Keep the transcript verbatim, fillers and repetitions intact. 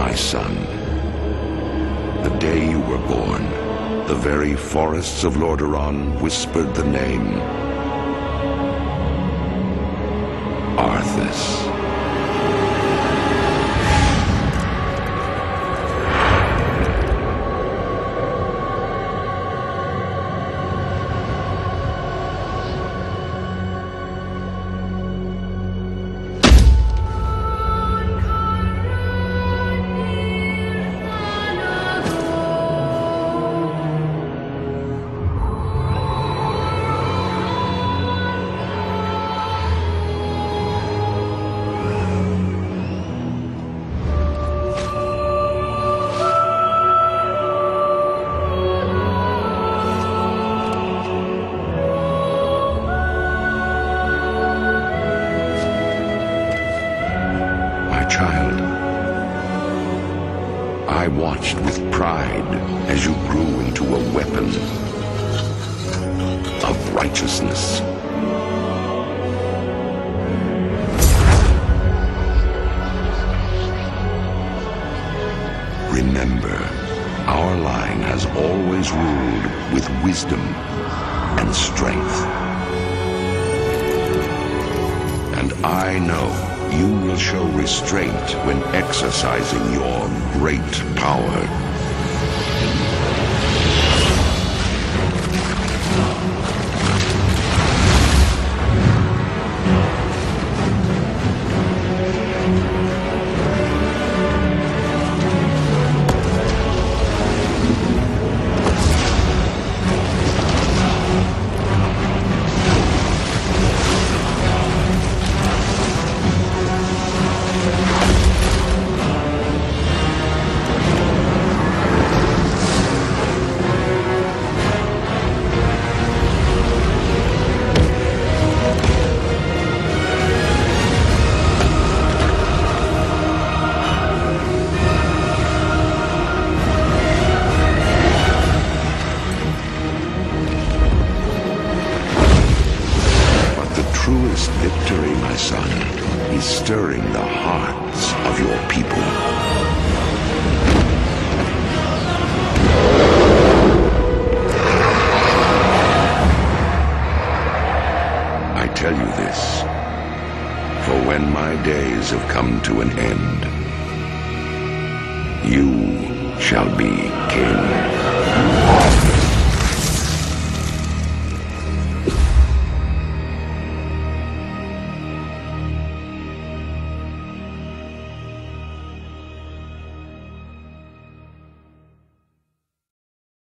my son. The day you were born, the very forests of Lordaeron whispered the name Arthas. Child, I watched with pride as you grew into a weapon of righteousness. Remember, our line has always ruled with wisdom and strength. And I know you will show restraint when exercising your great power. Truest victory, my son, is stirring the hearts of your people. I tell you this, for when my days have come to an end, you shall be king.